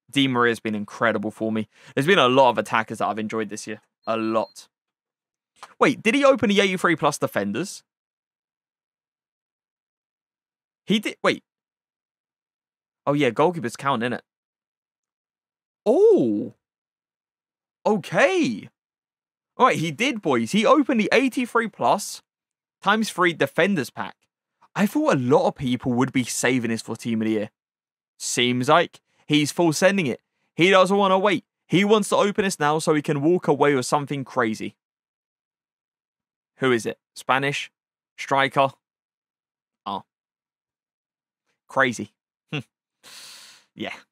Di Maria's been incredible for me. There's been a lot of attackers that I've enjoyed this year. A lot. Wait, did he open the 83 plus defenders? He did. Wait. Oh, yeah. Goalkeepers count, innit? Oh. Okay. All right, he did, boys. He opened the 83 plus times 3 defenders pack. I thought a lot of people would be saving this for Team of the Year. Seems like he's full sending it. He doesn't want to wait. He wants to open this now so he can walk away with something crazy. Who is it? Spanish? Striker? Oh. Crazy. Yeah.